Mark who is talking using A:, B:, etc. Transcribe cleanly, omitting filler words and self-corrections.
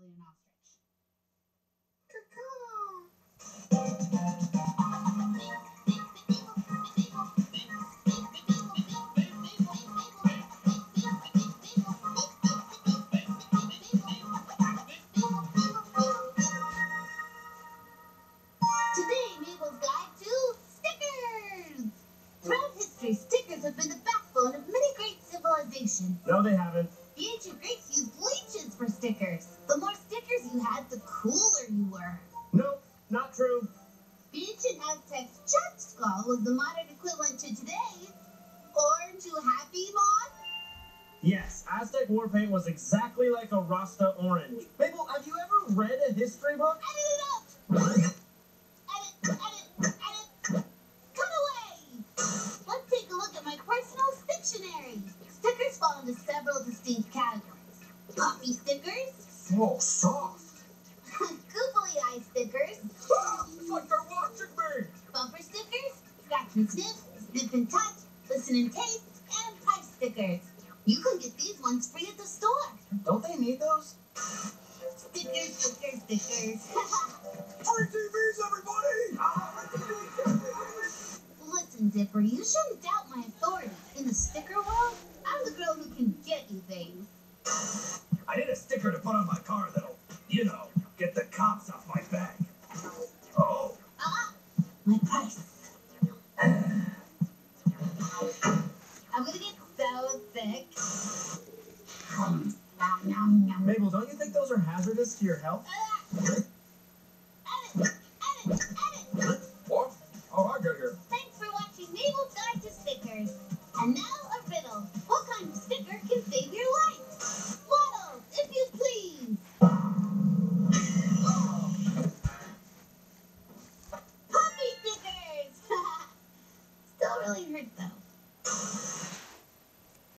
A: really an ostrich. Today, Mabel's guide to stickers! Throughout history, stickers have been the backbone of many great civilizations.
B: No, they haven't.
A: The ancient Greeks used leeches for stickers. The more stickers you had, the cooler you were.
B: Nope, not true.
A: The ancient Aztecs' church skull was the modern equivalent to today's Orange You Happy Mon?
B: Yes, Aztec war paint was exactly like a Rasta orange. Mabel, have you ever read a history book?
A: Edit it out! Edit! Cut away! Let's take a look at my personal dictionary. Stickers fall into several distinct categories. Puffy stickers.
B: Oh, soft.
A: Googly eye stickers.
B: Ah, it's like they're watching me.
A: Bumper stickers. Scratch and sniff. Sniff and touch. Listen and taste. And price stickers. You can get these ones free at the store.
B: Don't they need those?
A: Stickers.
B: Free TVs, everybody!
A: Listen, Dipper, you shouldn't doubt my authority. In the sticker world, I'm the girl who can get you things.
B: I need a sticker to put on my car that'll, get the cops off my back. Oh.
A: My price. I'm gonna get so sick.
B: Mabel, don't you think those are hazardous to your health?
A: Edit!
B: What? Oh, I get here.
A: Thanks for watching Mabel's Guide to Stickers. And now a riddle. What kind of sticker can save your life? Waddle, if you please. Puppy stickers! Still really hurt though.